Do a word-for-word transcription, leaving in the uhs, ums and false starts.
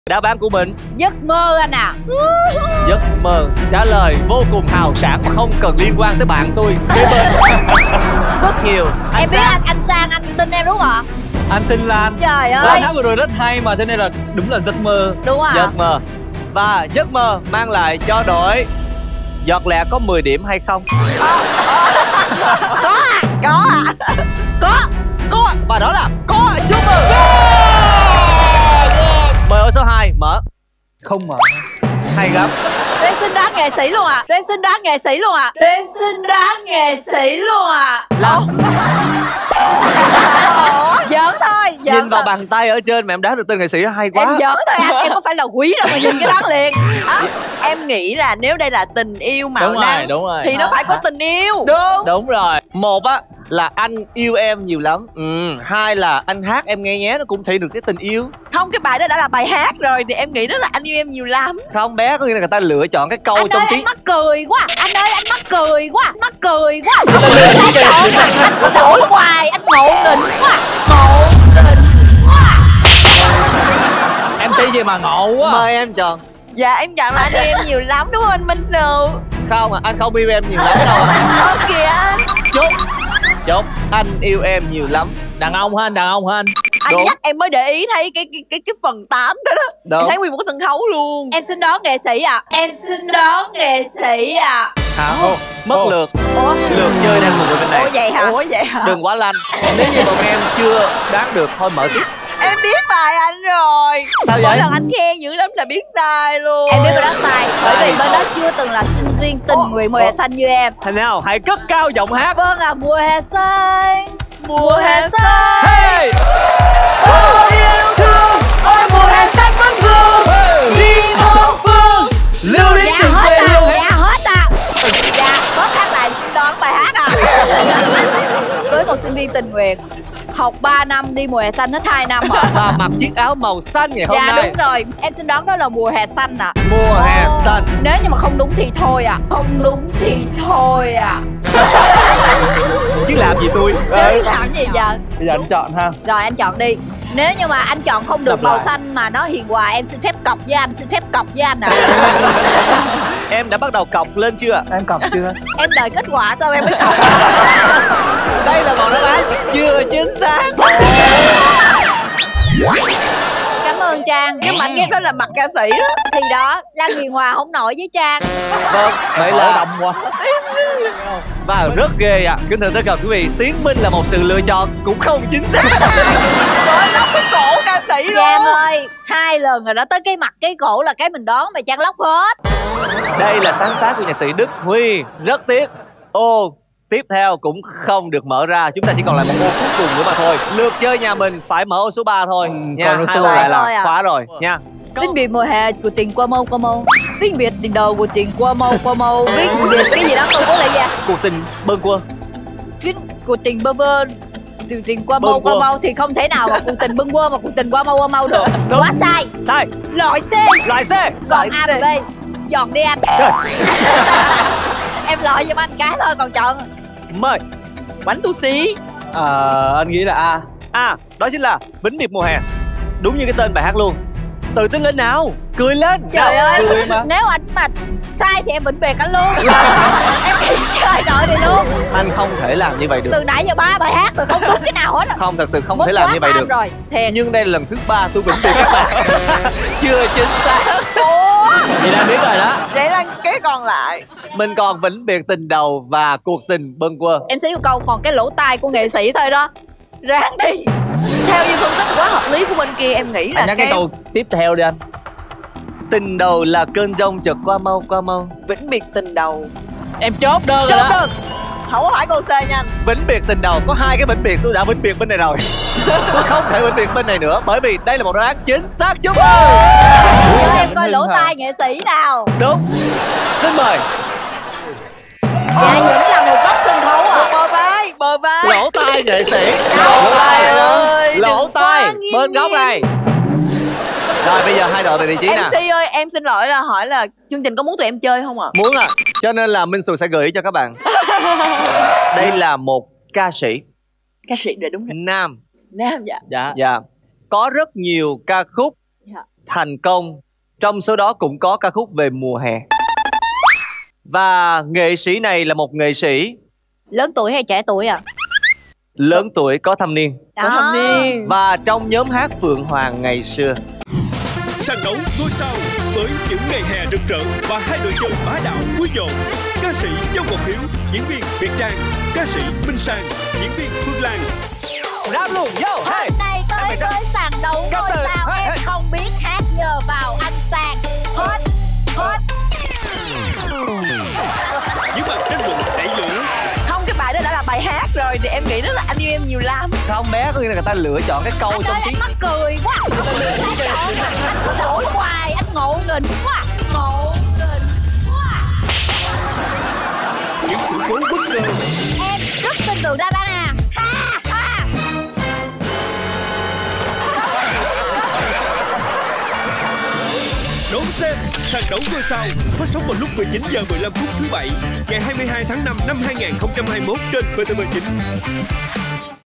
Đáp án của mình giấc mơ anh à. Giấc mơ. Trả lời vô cùng hào sảng mà không cần liên quan tới bạn tôi kế bên. Rất nhiều. Anh em biết anh anh Sang anh tin em đúng không ạ? Anh tin Lan. Trời ơi. Lan hát vừa rồi rất hay mà, cho nên là đúng là giấc mơ. Đúng rồi. Giấc mơ. Và giấc mơ mang lại cho đội Giọt Lẹ có mười điểm hay không? Có à. Có à. Có. Có. Và đó là có. Chúc mừng. Yeah. Yeah. Mời ô số hai mở. Không mở. Hay lắm. Em xin đoán nghệ sĩ luôn à. Em xin đoán nghệ sĩ luôn à. Em xin đoán nghệ sĩ luôn à. Làm. Giỡn thôi. Giỡn Nhìn vào thôi. bàn tay ở trên mà em đoán được tên nghệ sĩ hay quá. Em giỡn thôi anh. Em có phải là quý đâu mà nhìn cái đoán liền. À, em nghĩ là nếu đây là tình yêu màu Đúng rồi, nắng đúng rồi. thì nó phải có tình yêu. Đúng. Đúng rồi. Một á là anh yêu em nhiều lắm. Ừ. Hai là anh hát em nghe nhé, nó cũng thể được cái tình yêu. Không, cái bài đó đã là bài hát rồi thì em nghĩ đó là anh yêu em nhiều lắm. Không bé, có nghĩa là người ta lựa chọn cái câu Anh trong ơi tiếng. anh mắc cười quá. Anh ơi anh mắc cười quá. Mắc cười quá. Anh trộn mà. Anh cứ đổi hoài. Anh ngộ nghĩnh quá. Ngộ nghĩnh quá. Em xê gì mà ngộ quá. Mời em chọn. Dạ em chọn là anh yêu em nhiều lắm đúng không anh Minh Sù? Không à, anh không yêu em nhiều lắm đâu. Ơ kìa anh. Chốt. Chốt. Anh yêu em nhiều lắm. Đàn ông hả anh? Đàn ông hả anh? Anh Đúng. nhắc em mới để ý thấy cái cái cái cái phần tám đó đó. Đúng. Em thấy nguyên một cái sân khấu luôn. Em xin đón nghệ sĩ ạ. À. Em xin đón nghệ sĩ ạ. À. Hả? Ô, mất Ô. lượt. Ủa? Lượt chơi đang thuộc về bên này. Ủa vậy hả? Ủa vậy hả? Đừng quá lanh. Nếu như bọn em chưa đoán được thôi mở tiếp. Em biết bài anh rồi. Sao Mỗi vậy? lần anh khen dữ lắm là biết sai luôn. Em biết bên đó sai. Bởi vì Sai. bên đó chưa từng là sinh viên tình Ủa? nguyện mùa hè xanh như em. Thế nào? Hãy cất cao giọng hát. Vâng à, mùa hè xanh. Mùa hè xanh. Hey! Ôi yêu thương, ôi mùa hè xanh vẫn vương. Đi vô phương, lưu đến Dạ từng hết quê à, hương. dạ hết à. Dạ, bớt hát lại xin đón bài hát à. Với một sinh viên tình nguyện học ba năm đi mùa hè xanh hết hai năm rồi. Và mặc chiếc áo màu xanh ngày hôm Dạ nay. đúng rồi, em xin đoán đó là mùa hè xanh ạ. À. Mùa hè xanh. Nếu như mà không đúng thì thôi à. Không đúng thì thôi à. Chứ làm gì tôi. Chứ làm gì giờ. Bây giờ anh chọn ha. Rồi anh chọn đi. Nếu như mà anh chọn không được Đọc màu lại. xanh mà nó hiền hòa, em xin phép cọc với anh, xin phép cọc với anh ạ. À. Em đã bắt đầu cọc lên chưa? Em cọc chưa? Em đợi kết quả sao em mới cọc. Đây là một đáp án chưa chính xác. Cảm ơn Trang. Nhưng mà anh ghép đó là mặt ca sĩ đó. Thì đó, Lan hiền hòa không nổi với Trang. Vâng, vậy Mở là đông quá. và rất ghê ạ. À. Kính thưa tất cả quý vị, Tiến Minh là một sự lựa chọn cũng không chính xác. Trời lóc cái cổ ca sĩ luôn. Trang ơi, hai lần rồi đó, tới cái mặt cái cổ là cái mình đoán mà Trang lóc hết. Đây là sáng tác của nhạc sĩ Đức Huy. Rất tiếc. Ô tiếp theo cũng không được mở ra. Chúng ta chỉ còn lại một ô cuối cùng nữa mà thôi. Lượt chơi nhà mình phải mở ô số ba thôi. Ừ, nha, còn ô hai số ô ba lại thôi là à. khóa rồi nha. Tiếng Việt mùa hè của tình qua mâu qua mâu. Tiếng Việt tình đầu của tình qua mâu qua mâu. Tiếng Việt cái gì đó câu cố lại gì à? Cuộc tình bâng quơ. Tiếng của tình bơ vơ. Từ tình qua mâu Bâng qua quơ. mâu thì không thể nào mà cuộc tình bâng quơ mà cuộc tình qua mâu qua mâu được. Đúng. Quá sai. Sai. Loại C. Loại C. Còn A và B. Chọn đi anh. Rồi. Em loại giùm anh cái thôi còn chọn. Mời. Bánh tu xí. Ờ, anh nghĩ là A. À, đó chính là Vĩnh Biệt mùa hè. Đúng như cái tên bài hát luôn. Tự tin lên nào, cười lên. Trời nào. ơi, cười mà. nếu anh mà sai thì em vĩnh biệt anh luôn. Em nghĩ chơi đội này luôn. Anh không thể làm như vậy được. Từ nãy giờ ba bài hát rồi không đúng cái nào hết. Không, thật sự không Mất thể làm quá như vậy tham được. rồi. Thiệt. Nhưng đây là lần thứ ba tôi vĩnh biệt các bạn. Chưa chính xác. Ủa, Vậy là biết rồi đó. vậy là cái còn lại. Mình còn vĩnh biệt tình đầu và cuộc tình bâng quơ. Em xí một câu còn cái lỗ tai của nghệ sĩ thôi đó. Ráng đi. Theo như phân tích quá hợp lý của bên kia em nghĩ là Anh nhắc cái câu tiếp theo đi anh. Tình đầu là cơn giông chợt qua mau qua mau. vĩnh biệt tình đầu. Em chốt đơn rồi Chốt đó. đơn. Không có hỏi câu C nha anh. Vĩnh biệt tình đầu có hai cái vĩnh biệt, tôi đã vĩnh biệt bên này rồi. Tôi không thể vĩnh biệt bên này nữa bởi vì đây là một đáp án chính xác. Chúc mừng. Cho em coi lỗ tai nghệ sĩ nào. Đúng. Xin mời. Dạ vẫn là một góc sân khấu à. Bờ vai, bờ vai. Lỗ tai nghệ sĩ. Lỗ Lỗ tai tai ơi, Lỗ đừng tai quá nghiêm bên góc nghiêm. này. Rồi bây giờ hai đội về vị trí nè. em xê ơi, em xin lỗi là hỏi là chương trình có muốn tụi em chơi không ạ? Muốn à. Cho nên là Minh Sù sẽ gửi cho các bạn. Đây là một ca sĩ Ca sĩ rồi đúng rồi. nam. Nam dạ. Dạ. Dạ. Có rất nhiều ca khúc Dạ. thành công. Trong số đó cũng có ca khúc về mùa hè. Và nghệ sĩ này là một nghệ sĩ Lớn tuổi hay trẻ tuổi à? lớn tuổi, có thâm niên. Có thâm niên. Và trong nhóm hát Phượng Hoàng ngày xưa. Sàn đấu ngôi sao với những ngày hè rực rỡ và hai đội chơi bá đạo vui dồn. Ca sĩ Châu Ngọc Hiếu, diễn viên Việt Trang, ca sĩ Minh Sang, diễn viên Phương Lan. Rap luôn, yo, hey. Hôm nay tới với sàn đấu ngôi sao, hey, em hey. không biết hát nhờ vào anh Sang. Hết, hết. Những màn tranh luận đẩy lửa. Không, cái bài đó đã là bài hát rồi thì em nghĩ đó là anh yêu em nhiều lắm. Không bé, có nghĩa là người ta lựa chọn cái câu Anh trong ơi, tiếng. anh mắc cười quá. Anh đổi hoài, anh ngộ nghĩnh quá. Ngộ nghĩnh quá. Những sự cố bất ngờ. Em rất tin tưởng đáp án à. Ha, ha. Đón xem sàn đấu ngôi sao phát sóng vào lúc mười chín giờ mười lăm phút thứ bảy ngày hai mươi hai tháng năm năm hai nghìn không trăm hai mươi mốt trên vê tê vê chín.